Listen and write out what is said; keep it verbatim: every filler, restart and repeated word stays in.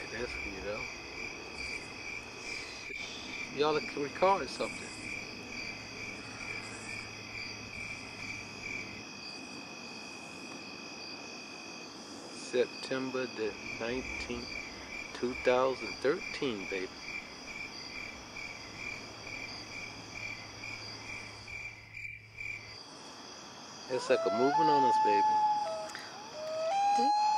like this, you know. Y'all record something. September the nineteenth, two thousand thirteen, baby. It's like a moving on us, baby.